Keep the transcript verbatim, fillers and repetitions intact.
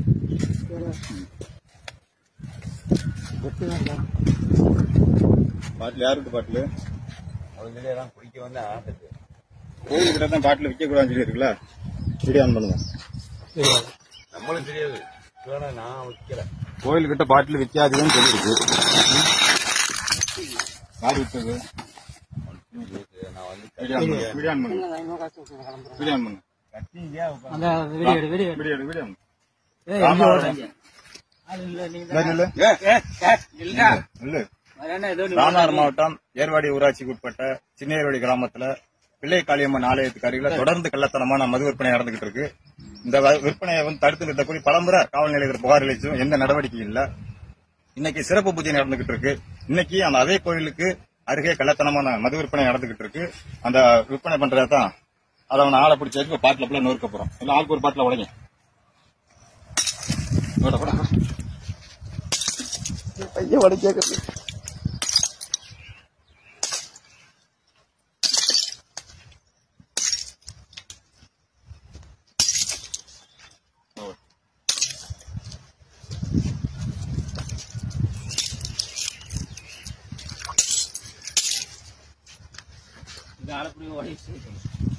பாட்டில் யாருக்கு பாட்டில் அவங்களே தான் குடிக்க வந்து ஆசைக்கு கோயில்கிட்ட தான் பாட்டில் விற்க கூடாதுன்னு சொல்லி இருக்குல்ல. வீடியோ ஆன் பண்ணுங்க. நம்மளும் தெரியாது, நான் விற்கல. கோயில்கிட்ட பாட்டில் விற்காதுன்னு சொல்லியிருக்கு. யார் விற்றது? நான் வந்து வீடியோ ஆன் பண்ணுங்க. வீடியோ ஆன் பண்ணுங்க. வீடியோ ஆன் பண்ணுங்க. ராமநாதபுரம் மாவட்டம் ஏர்வாடி ஊராட்சிக்கு உட்பட்ட சின்ன ஏர்வாடி கிராமத்துல பிள்ளை காளியம்மன் ஆலயத்துக்கு அருகில தொடர்ந்து கள்ளத்தனமான மது விற்பனை நடந்துகிட்டு இருக்கு. இந்த விற்பனையை வந்து தடுத்து நிறுத்தக்கூடிய பலமுறை காவல் நிலையத்தில் புகார் அளிச்சும் எந்த நடவடிக்கையும் இல்ல. இன்னைக்கு சிறப்பு பூஜை நடந்துகிட்டு இருக்கு. இன்னைக்கு அந்த அதே கோயிலுக்கு அருகே கள்ளத்தனமான மது விற்பனை நடந்துகிட்டு இருக்கு. அந்த விற்பனை பண்றதான் அதை அவனை ஆளை பிடிச்சி வச்சு பாட்டில போல நொறுக்க போறோம். இல்ல ஆளுக்கு ஒரு பாட்டில உடைங்க. பையன் உடைக்க இது அரைப்படி உடைச்சு